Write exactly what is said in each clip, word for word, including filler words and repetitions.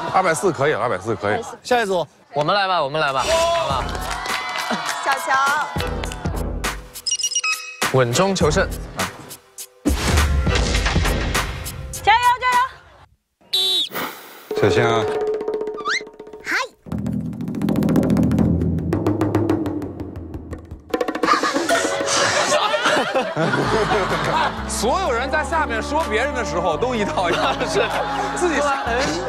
二百四可以，二百四可以。 下一组， 我们来吧，我们来吧，好吧。 小乔， 稳中求胜。 加油加油！ 小心啊！所有人在下面说别人的时候都一套一套，是自己下。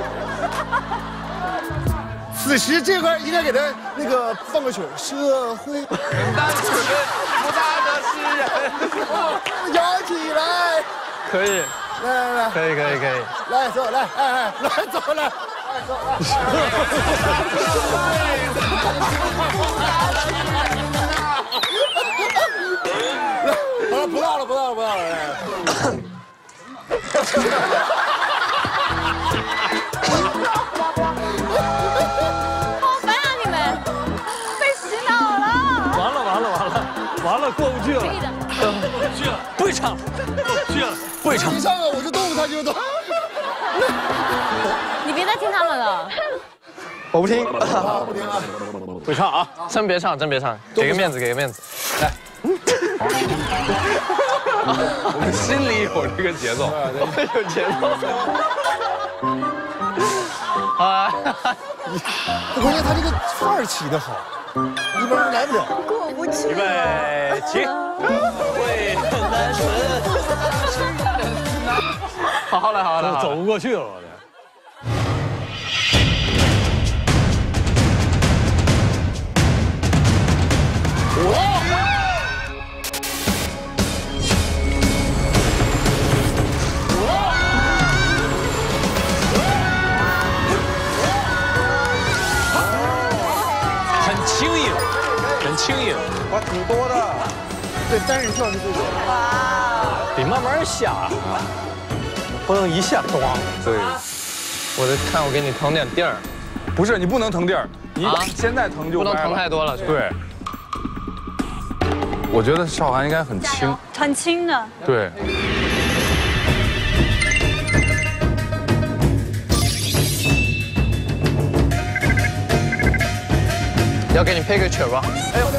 此时这块应该给他那个放个曲儿，社会单纯不大的诗人， 摇起来， 可以， 来来来， 可以，可以，可以。 来走，来，哎哎，来走，来，哎走，来。好了，不闹了，不闹了，不闹了，来。 好烦啊你们，被洗脑了。 完了完了完了完了，过不去了， 可以的， 过不去了，不会唱，过不去了，不会唱。 你唱啊，我就动，他就动。 你别再听他们了。 我不听， 不听啊， 会唱啊！ 真别唱，真别唱，给个面子，给个面子。来， 我们心里有这个节奏， 有节奏。啊！ 关键他这个范儿起的好，一般人来不了。 过不去。 预备起，会很单纯。 好嘞，好嘞，好嘞。 走不过去了，我这。 很轻盈，很轻盈， 哇，挺多的。对，单人跳是最多的。 哇！ 得慢慢下，不能一下咣。 对， 我得看我给你腾点地儿， 不是你不能腾地儿，你啊现在腾就不能歪了腾太多了。 对，我觉得少涵应该很轻， 很轻的。 对。 要给你配个曲儿吧？ 哎呦，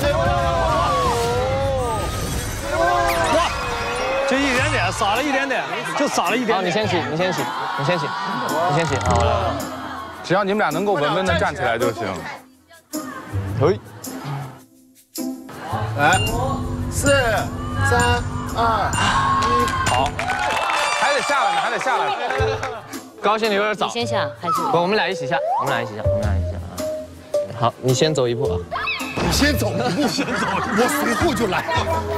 哇，就一点点，撒了一点点，就撒了一点。 好，你先起，你先起，你先起，你先起。好，我来了。 只要你们俩能够稳稳的站起来就行。 嘿， 来，四、三、二、一， 好，还得下来呢，还得下来呢。 高兴的有点早。 你先下还是？ 不，我们俩一起下，我们俩一起下，我们俩一起下啊。好，你先走一步啊。 你先走一步，先走，我随后就来。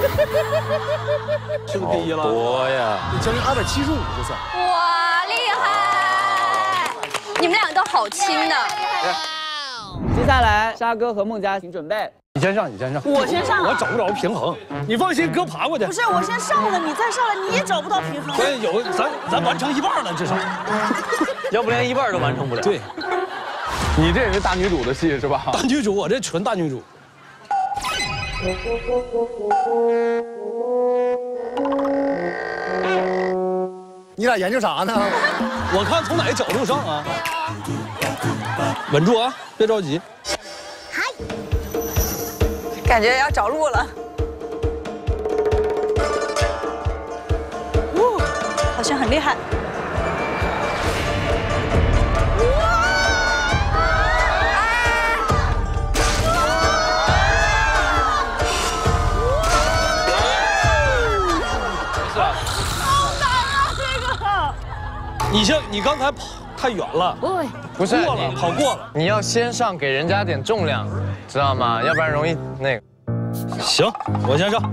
是不是第一了？ 多呀！ 你将近二百七十五就算。 哇，厉害！你们俩都好轻的。 接下来，沙哥和孟佳，请准备。 你先上，你先上。 我先上啊我找不着平衡，你放心，哥爬过去。 不是，我先上了，你再上来，你也找不到平衡。 关键有咱咱完成一半了，至少。 要不连一半都完成不了。 对， 你这也是大女主的戏是吧？ 大女主，我这纯大女主。 你俩研究啥呢？ 我看从哪个角度上啊？稳住啊，别着急。 感觉要着陆了。 哦，好像很厉害。 你像你刚才跑太远了， 不会， 不是过了， 你跑过了。 你要先上，给人家点重量，知道吗？要不然容易那个。 行，我先上。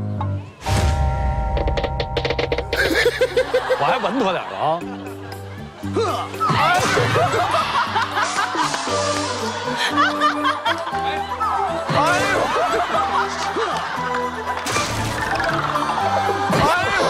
我还稳妥点了啊。 哎呦！哎呦！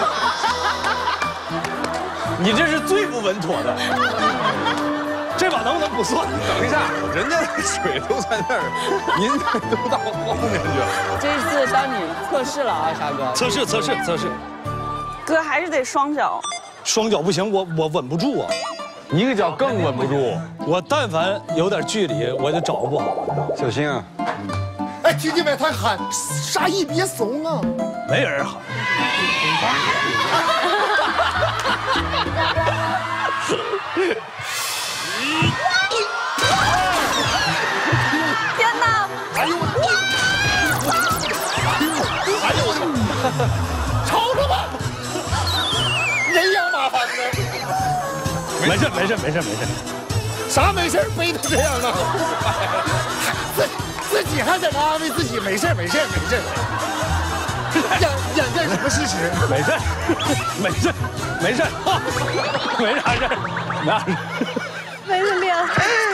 你这是最不稳妥的。这把能不能不算？ 等一下，人家的水都在那儿，您这都到后面去了。 这次当你测试了啊，沙哥。 测试测试测试。 哥还是得双脚。 双脚不行，我我稳不住啊。 一个脚更稳不住。 我但凡有点距离，我就找不好。 小心啊！哎，听见没？他喊沙溢别怂啊！ 没人喊。 天哪！ 哎呦！哎呦我的妈！吵了吧！人仰马翻的。 没事没事没事没事。 啥没事背成这样啊？自自己还在那安慰自己，没事没事没事。掩掩盖什么事实？ 没事，没事，没事，没啥事，没啥事。 没怎么样。